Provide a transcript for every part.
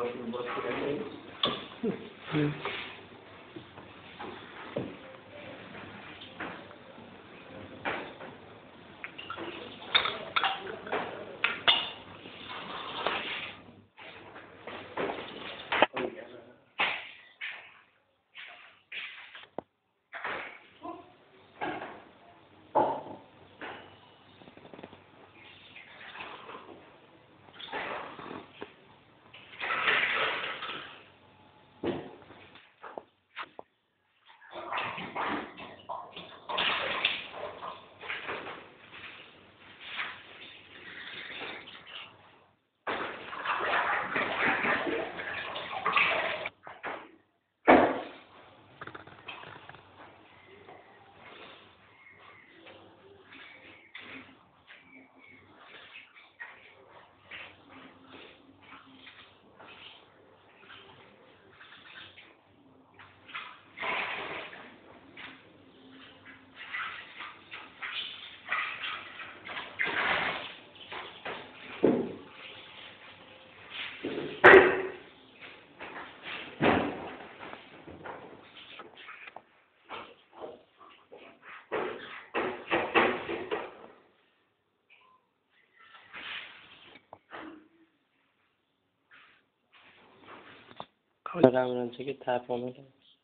Hmm. राम्रो हुन्छ कि थाहा पाउनु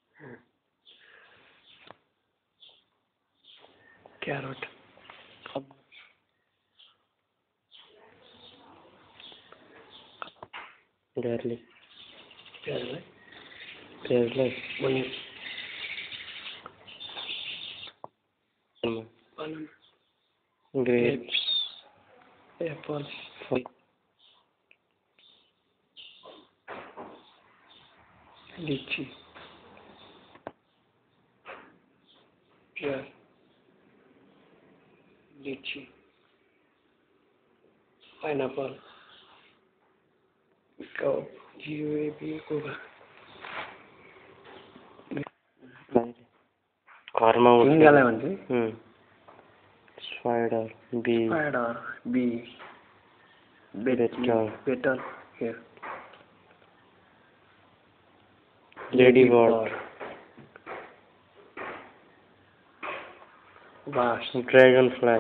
क्यारोट गार्लिक प्याजलाई प्याजलाई बनाउनु grapes apple lychee pear lychee pineapple guava घरमा ढुङ्गालाई भन्छ spider bee beetle here ladybird wasp dragonfly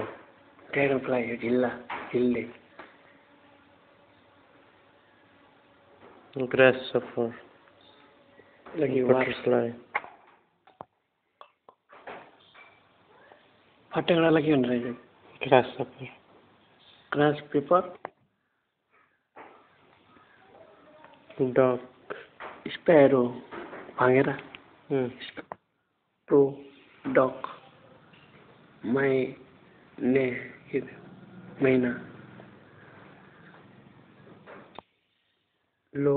ढिल्ले grasshopper butterfly फटेक्रालाई के भन्छ रहेछ grasshopper grasshopper duck sparrow भागेरा स्पैरो डक मैना लो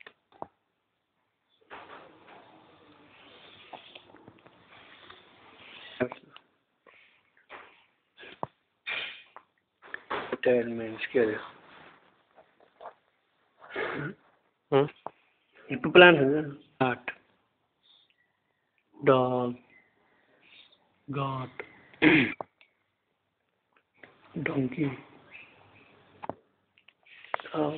retirement skill हिप्पो प्लान्ट हुन्छ heart dog goat donkey cow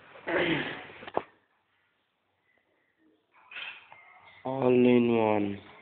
all in one